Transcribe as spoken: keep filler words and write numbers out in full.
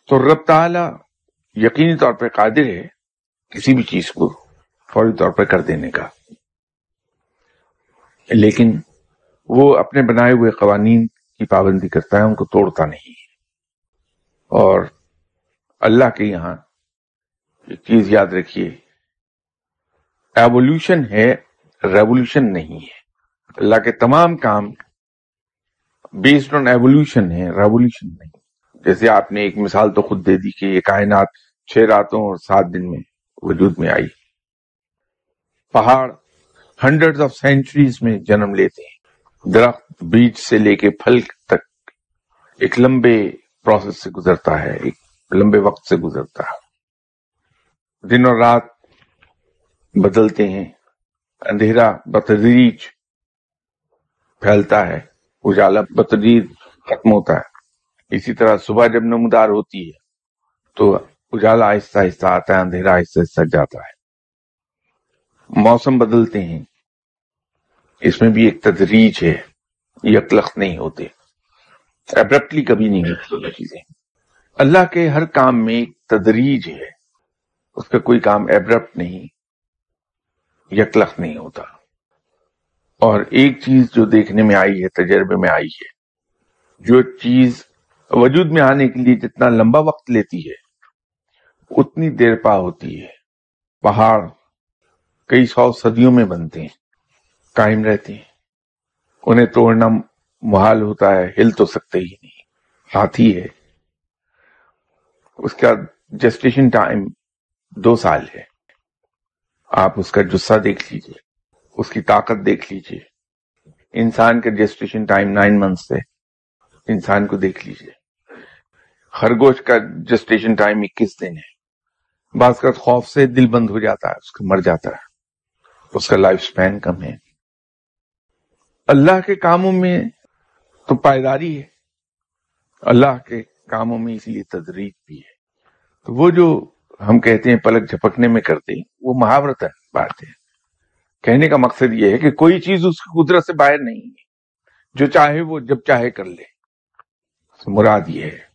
تو رب تعالی یقینی طور پہ قادر ہے کسی بھی چیز کو فوری طور پر کر دینے کا، لیکن وہ اپنے بنائے ہوئے قوانین کی پابندی کرتا ہے، ان کو توڑتا نہیں ہے۔ اور اللہ کے یہاں ایک چیز یاد رکھیے، ایوولوشن ہے، ریولوشن نہیں ہے۔ اللہ کے تمام کام بیسڈ آن ایوولوشن ہے، ریولوشن نہیں۔ جیسے آپ نے ایک مثال تو خود دے دی کہ یہ کائنات چھ راتوں اور سات دن میں وجود میں آئی۔ پہاڑ ہنڈریڈ آف سینچریز میں جنم لیتے ہیں، درخت بیج سے لے کے پھل تک ایک لمبے پروسیس سے گزرتا ہے، ایک لمبے وقت سے گزرتا ہے۔ دن اور رات بدلتے ہیں، اندھیرا بتدریج پھیلتا ہے، اجالا بتدریج ختم ہوتا ہے۔ اسی طرح صبح جب نمودار ہوتی ہے تو اجالا آہستہ آہستہ آتا ہے، اندھیرا آہستہ آہستہ جاتا ہے۔ موسم بدلتے ہیں، اس میں بھی ایک تدریج ہے، یکلخت نہیں ہوتے، ایبرپٹلی کبھی نہیں ہوتی چیزیں۔ اللہ کے ہر کام میں ایک تدریج ہے، اس کا کوئی کام ایبرپٹ نہیں، یکلخت نہیں ہوتا۔ اور ایک چیز جو دیکھنے میں آئی ہے، تجربے میں آئی ہے، جو چیز وجود میں آنے کے لیے جتنا لمبا وقت لیتی ہے اتنی دیر پا ہوتی ہے۔ پہاڑ کئی سو صدیوں میں بنتے ہیں، قائم رہتے ہیں، انہیں توڑنا محال ہوتا ہے، ہل تو سکتے ہی نہیں۔ ہاتھی ہے، اس کا جسٹیشن ٹائم دو سال ہے، آپ اس کا جثہ دیکھ لیجئے، اس کی طاقت دیکھ لیجئے۔ انسان کا جسٹیشن ٹائم نائن منتھس ہے، انسان کو دیکھ لیجئے۔ خرگوش کا جسٹیشن ٹائم اکیس دن ہے، بعض کا خوف سے دل بند ہو جاتا ہے، اس کا مر جاتا ہے، اس کا لائف سپین کم ہے۔ اللہ کے کاموں میں تو پائیداری ہے، اللہ کے کاموں میں اسی لیے تدریج بھی ہے۔ تو وہ جو ہم کہتے ہیں پلک جھپکنے میں کرتے ہیں، وہ محاورت ہے، بات ہے۔ کہنے کا مقصد یہ ہے کہ کوئی چیز اس کی قدرت سے باہر نہیں ہے، جو چاہے وہ جب چاہے کر لے۔ مراد یہ ہے